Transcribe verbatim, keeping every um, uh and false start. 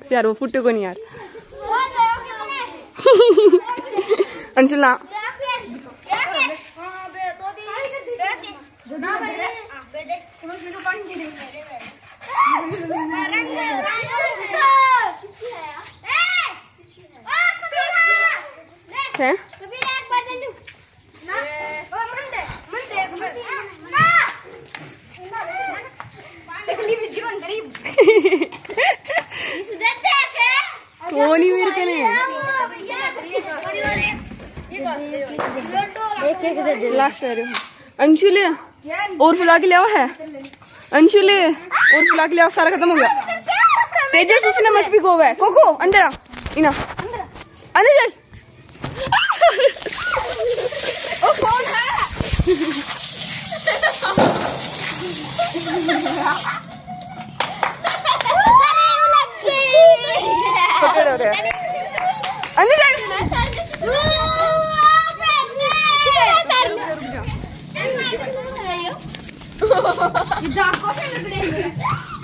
यार वो फुट्टे को नहीं यार। अंशुला है वो नहीं वीर के नहीं लास्ट अंशुले और फुला के लिया है अंशुले और फुला के लिया सारा खत्म हो गया। तेजस उसने मत भी गोवा है कोको अंदर आ इना अंदर चल। ओ कौन है अंदर चल।